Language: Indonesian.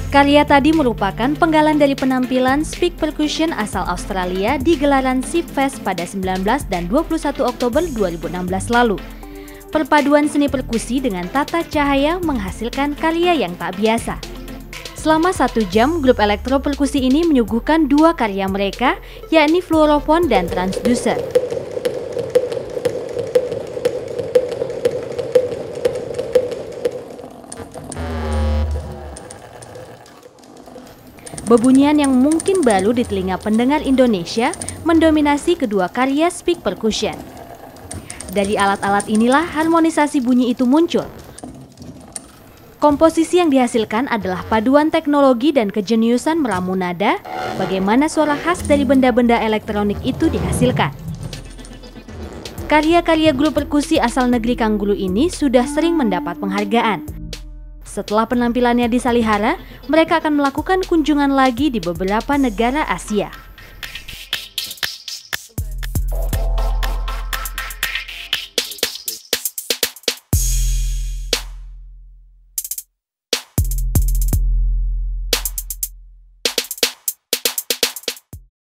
Karya tadi merupakan penggalan dari penampilan Speak Percussion asal Australia di gelaran SIP Fest pada 19 dan 21 Oktober 2016 lalu. Perpaduan seni perkusi dengan tata cahaya menghasilkan karya yang tak biasa. Selama 1 jam, grup elektro perkusi ini menyuguhkan 2 karya mereka, yakni Fluorophone dan Transducer. Bebunyian yang mungkin baru di telinga pendengar Indonesia mendominasi kedua karya Speak Percussion. Dari alat-alat inilah harmonisasi bunyi itu muncul. Komposisi yang dihasilkan adalah paduan teknologi dan kejeniusan meramu nada, bagaimana suara khas dari benda-benda elektronik itu dihasilkan. Karya-karya grup perkusi asal negeri Kangguru ini sudah sering mendapat penghargaan. Setelah penampilannya di Salihara, mereka akan melakukan kunjungan lagi di beberapa negara Asia.